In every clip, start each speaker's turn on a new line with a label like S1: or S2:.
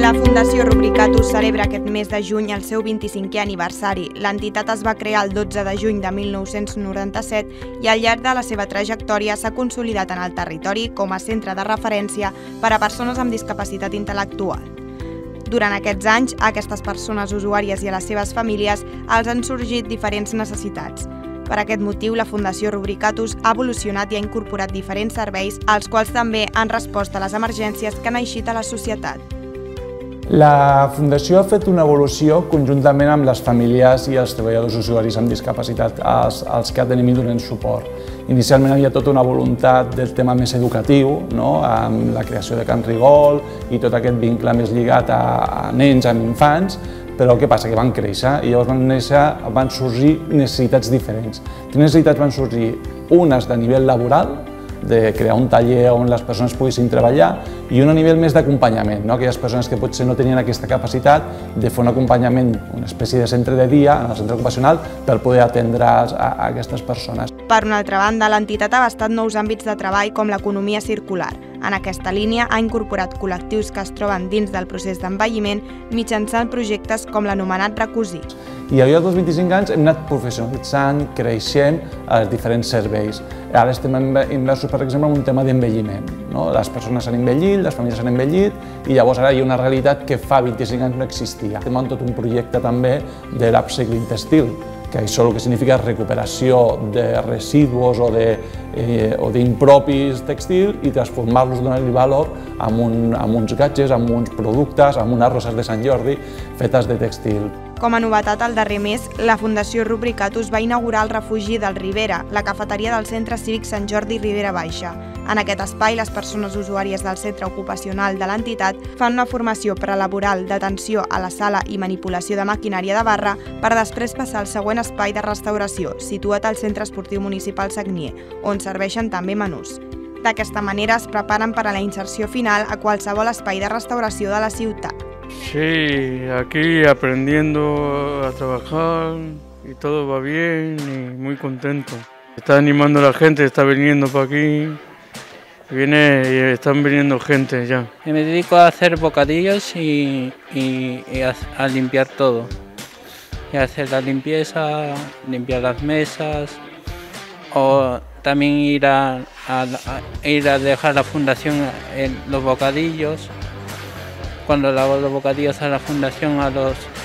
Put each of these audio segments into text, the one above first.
S1: La Fundació Rubricatus celebra aquest mes de juny el seu 25è aniversari. L'entitat es va crear el 12 de juny de 1997 i al llarg de la seva trajectòria s'ha consolidat en el territori com a centre de referència per a persones amb discapacitat intel·lectual. Durant aquests anys, a aquestes persones usuàries i a les seves famílies els han sorgit diferents necessitats. Per aquest motiu, la Fundació Rubricatus ha evolucionat i ha incorporat diferents serveis, als quals també han respost a les emergències que han eixit a la societat.
S2: La Fundació ha fet una evolució conjuntament amb les famílies i els treballadors usuaris amb discapacitat als que tenim i donem suport. Inicialment hi havia tota una voluntat del tema més educatiu, amb la creació de Can Rigol i tot aquest vincle més lligat a nens, amb infants, però què passa? Que van créixer i llavors van sorgir necessitats diferents. Quines necessitats van sorgir? Unes de nivell laboral, de crear un taller on les persones poguessin treballar, i un a nivell més d'acompanyament, aquelles persones que potser no tenien aquesta capacitat de fer un acompanyament, una espècie de centre de dia en el centre ocupacional per poder atendre a aquestes persones.
S1: Per una altra banda, l'entitat ha abastat nous àmbits de treball com l'economia circular. En aquesta línia ha incorporat col·lectius que es troben dins del procés d'envelliment mitjançant projectes com l'anomenat Recosir.
S2: I al llarg dels 25 anys hem anat professionalitzant, creixent els diferents serveis. Ara estem immersos, per exemple, en un tema d'envelliment. Les persones han envellit, les famílies han envellit i llavors ara hi ha una realitat que fa 25 anys no existia. Estem en tot un projecte també de l'upcycling textil, que això el que significa és recuperació de residus o d'impropis textils i transformar-los, donar-li valor amb uns gadgets, amb uns productes, amb unes roses de Sant Jordi fetes de textil.
S1: Com a novetat, el darrer mes, la Fundació Rubricatus va inaugurar el refugi del Ribera, la cafeteria del Centre Cívic Sant Jordi Ribera Baixa. En aquest espai, les persones usuàries del centre ocupacional de l'entitat fan una formació prelaboral d'atenció a la sala i manipulació de maquinària de barra per després passar al següent espai de restauració, situat al Centre Esportiu Municipal Sagnier, on serveixen també menús. D'aquesta manera es preparen per a la inserció final a qualsevol espai de restauració de la ciutat.
S3: Sí, aquí aprendiendo a trabajar y todo va bien y muy contento. Está animando a la gente, está viniendo para aquí, están viniendo gente ya.
S4: Me dedico a hacer bocadillos y a limpiar todo. Y a hacer la limpieza, limpiar las mesas o también ir a dejar la fundación los bocadillos. Cuando le hago los bocadillos a la fundación, a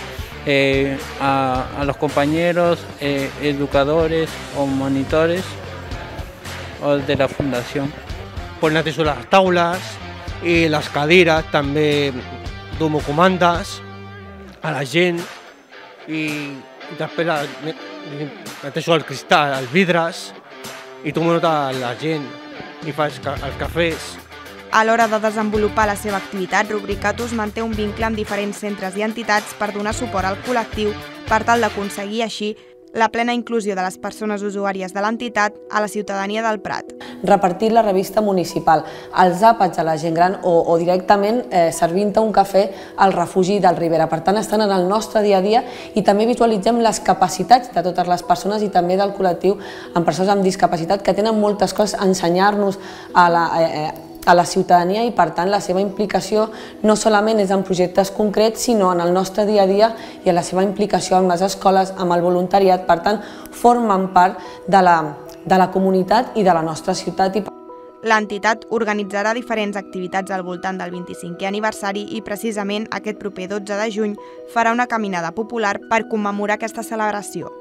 S4: los compañeros, educadores o monitores o de la fundación.
S5: Pues netejo les taules i les cadires, també dono comandes a la gent i després netejo el cristal, els vidres i tomo nota a la gent i faig els cafès.
S1: A l'hora de desenvolupar la seva activitat, Rubricatus manté un vincle amb diferents centres i entitats per donar suport al col·lectiu per tal d'aconseguir així la plena inclusió de les persones usuàries de l'entitat a la ciutadania del Prat.
S6: Repartir la revista municipal, els àpats a la gent gran o directament servint-te un cafè al refugi del Ribera. Per tant, estan en el nostre dia a dia i també visualitzem les capacitats de totes les persones i també del col·lectiu amb persones amb discapacitat que tenen moltes coses a ensenyar-nos a la ciutadania i, per tant, la seva implicació no solament és en projectes concrets, sinó en el nostre dia a dia i en la seva implicació amb les escoles, amb el voluntariat. Per tant, formen part de la comunitat i de la nostra ciutat.
S1: L'entitat organitzarà diferents activitats al voltant del 25è aniversari i precisament aquest proper 12 de juny farà una caminada popular per commemorar aquesta celebració.